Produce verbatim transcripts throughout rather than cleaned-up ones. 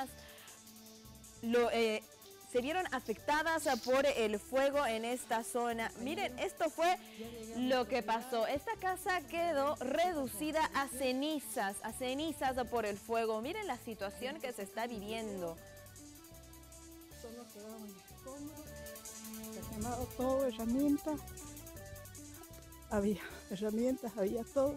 personas lo, eh, se vieron afectadas por el fuego en esta zona. Miren, esto fue lo que pasó. Esta casa quedó reducida a cenizas, a cenizas por el fuego. Miren la situación que se está viviendo. Solo quedaban escombros, se quemado todo, herramientas. Había herramientas, había todo.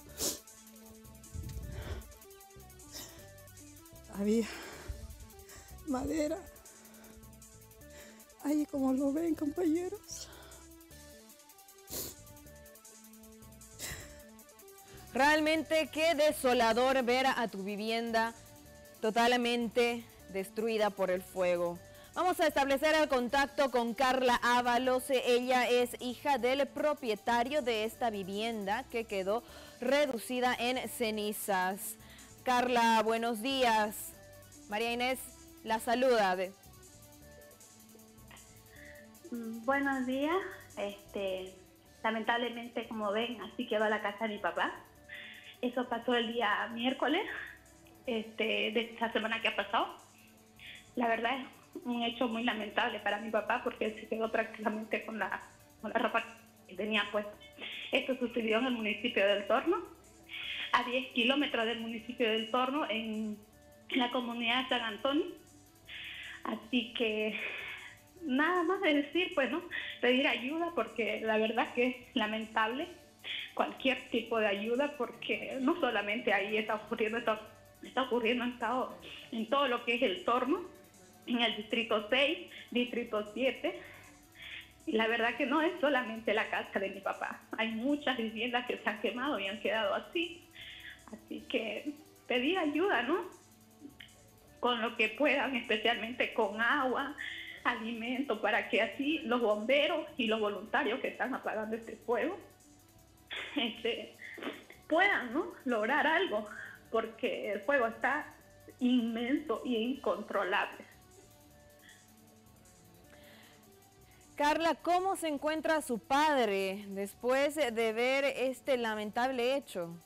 Había madera. Ahí como lo ven, compañeros. Realmente qué desolador ver a tu vivienda totalmente destruida por el fuego. Vamos a establecer el contacto con Carla Ábalos. Ella es hija del propietario de esta vivienda que quedó reducida en cenizas. Carla, buenos días. María Inés la saluda. De... Buenos días. Este, lamentablemente, como ven, así quedó la casa de mi papá. Eso pasó el día miércoles este, de esta semana que ha pasado. La verdad es un hecho muy lamentable para mi papá porque él se quedó prácticamente con la, con la ropa que tenía puesta. Esto sucedió en el municipio del Torno, a diez kilómetros del municipio del Torno, en la comunidad de San Antonio. Así que nada más de decir, pues, ¿no? Pedir ayuda porque la verdad que es lamentable cualquier tipo de ayuda porque no solamente ahí está ocurriendo, está, está ocurriendo en todo, en todo lo que es el Torno, en el distrito seis, distrito siete. Y la verdad que no es solamente la casa de mi papá. Hay muchas viviendas que se han quemado y han quedado así. Así que pedir ayuda, ¿no? Con lo que puedan, especialmente con agua, alimento, para que así los bomberos y los voluntarios que están apagando este fuego este, puedan, ¿no? lograr algo, porque el fuego está inmenso e incontrolable. Carla, ¿cómo se encuentra su padre después de ver este lamentable hecho?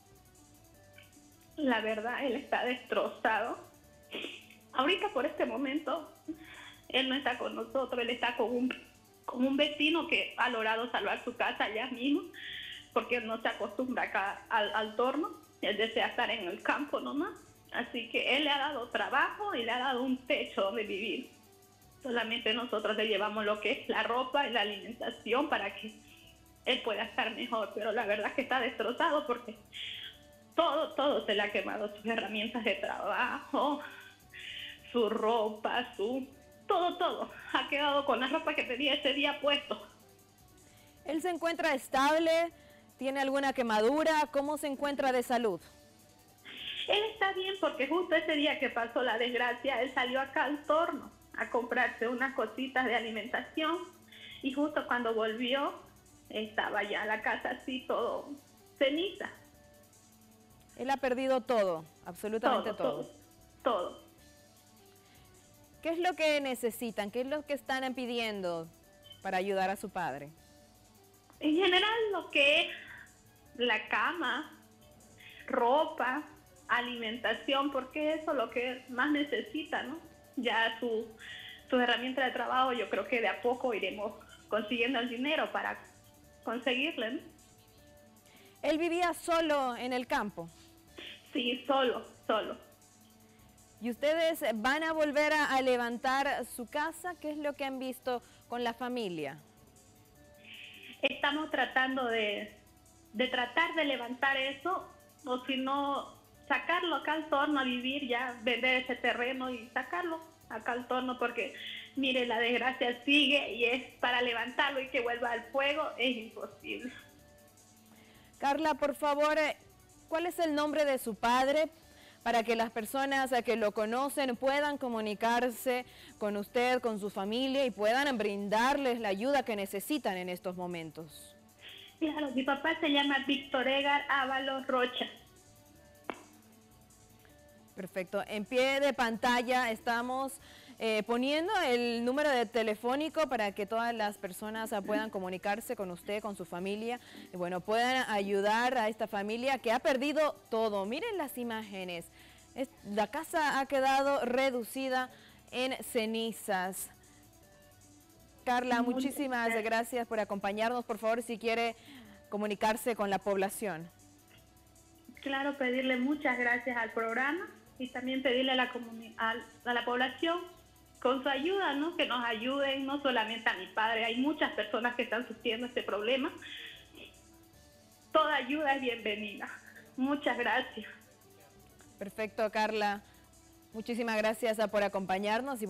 La verdad, él está destrozado. Ahorita, por este momento, él no está con nosotros, él está con un, con un vecino que ha logrado salvar su casa allá mismo, porque él no se acostumbra acá al, al Torno, él desea estar en el campo nomás. Así que él le ha dado trabajo y le ha dado un techo donde vivir. Solamente nosotros le llevamos lo que es la ropa y la alimentación para que él pueda estar mejor, pero la verdad es que está destrozado porque todo, todo se le ha quemado, sus herramientas de trabajo, su ropa, su... todo, todo. Ha quedado con la ropa que tenía ese día puesto. ¿Él se encuentra estable? ¿Tiene alguna quemadura? ¿Cómo se encuentra de salud? Él está bien porque justo ese día que pasó la desgracia, él salió acá al Torno a comprarse unas cositas de alimentación y justo cuando volvió estaba ya la casa así todo ceniza. Él ha perdido todo, absolutamente todo. Todo, todo. todo. ¿Qué es lo que necesitan? ¿Qué es lo que están pidiendo para ayudar a su padre? En general lo que es la cama, ropa, alimentación, porque eso es lo que más necesita, ¿no? Ya su, su herramienta de trabajo, yo creo que de a poco iremos consiguiendo el dinero para conseguirle, ¿no? ¿Él vivía solo en el campo? Sí, solo, solo. ¿Y ustedes van a volver a, a levantar su casa? ¿Qué es lo que han visto con la familia? Estamos tratando de, de tratar de levantar eso, o si no, sacarlo acá al Torno a vivir, ya vender ese terreno y sacarlo acá al Torno, porque mire, la desgracia sigue y es para levantarlo y que vuelva al fuego, es imposible. Carla, por favor, ¿cuál es el nombre de su padre? Para que las personas que lo conocen puedan comunicarse con usted, con su familia y puedan brindarles la ayuda que necesitan en estos momentos. Claro, mi papá se llama Víctor Edgar Ábalos Rocha. Perfecto. En pie de pantalla estamos eh, poniendo el número de telefónico para que todas las personas uh, puedan comunicarse con usted, con su familia, y bueno, puedan ayudar a esta familia que ha perdido todo. Miren las imágenes. Es, la casa ha quedado reducida en cenizas. Carla, muchísimas gracias por acompañarnos. Por favor, si quiere comunicarse con la población. Claro, pedirle muchas gracias al programa y también pedirle a la, a, a la población con su ayuda, ¿no? Que nos ayuden, no solamente a mi padre, hay muchas personas que están sufriendo este problema. Toda ayuda es bienvenida. Muchas gracias. Perfecto, Carla. Muchísimas gracias por acompañarnos. Y